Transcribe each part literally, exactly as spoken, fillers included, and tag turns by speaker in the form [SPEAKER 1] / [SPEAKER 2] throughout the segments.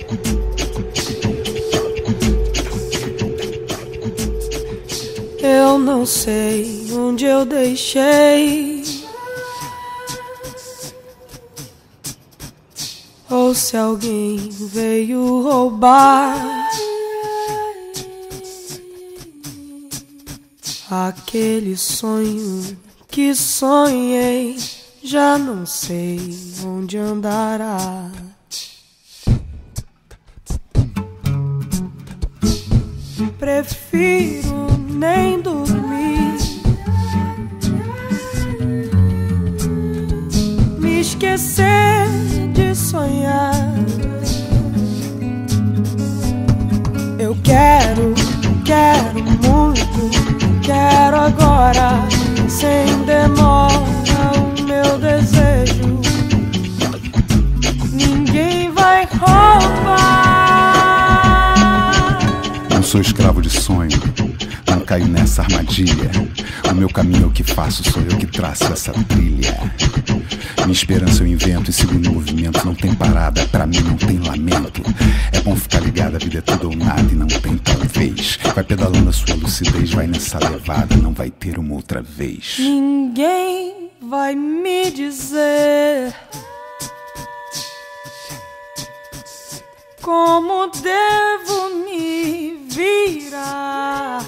[SPEAKER 1] Eu não sei onde eu deixei, ou se alguém veio roubar aquele sonho que sonhei. Já não sei onde andará. Prefiro nem dormir, me esquecer de sonhar. Eu quero, quero muito, quero agora, sem demora, o meu desejo. Ninguém vai roubar.
[SPEAKER 2] Não sou escravo de sonho, não caio nessa armadilha. O meu caminho é o que faço, sou eu que traço essa trilha. Minha esperança eu invento e segundo o movimento. Não tem parada, pra mim não tem lamento. É bom ficar ligado, a vida é tudo ou nada e não tem talvez. Vai pedalando a sua lucidez, vai nessa levada, não vai ter uma outra vez.
[SPEAKER 1] Ninguém vai me dizer como devo me virar.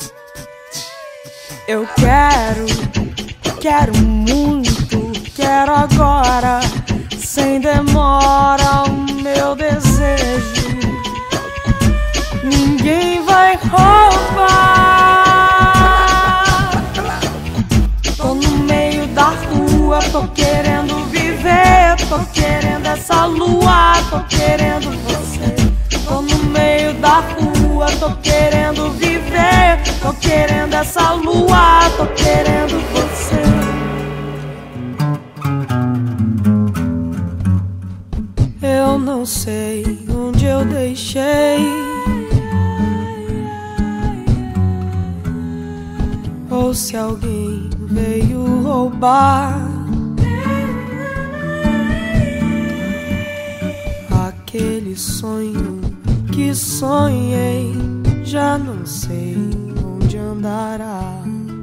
[SPEAKER 1] Eu quero, quero muito, quero agora, sem demora, o meu desejo. Ninguém vai roubar. Tô no meio da rua, tô querendo viver, tô querendo essa lua, tô querendo você. Tô no meio da rua, tô querendo viver, tô querendo essa lua, tô querendo você. Eu não sei onde eu deixei, ou se alguém veio roubar aquele sonho que sonhei. Já não sei onde andará.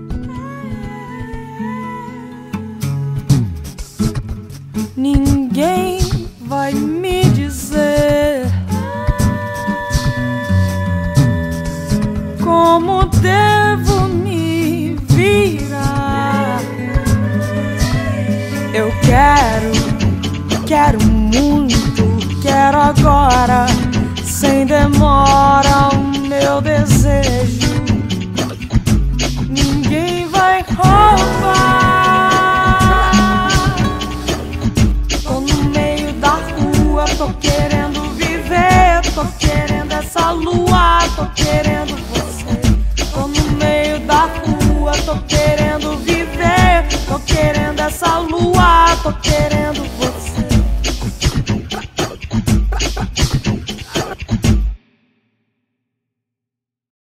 [SPEAKER 1] Ninguém vai me dizer como devo me virar. Eu quero, quero muito, quero agora, sem demora, o meu desejo. Ninguém vai roubar. Tô no meio da rua, tô querendo viver, tô querendo essa lua, tô querendo você. Tô no meio da rua, tô querendo viver, tô querendo essa lua, tô querendo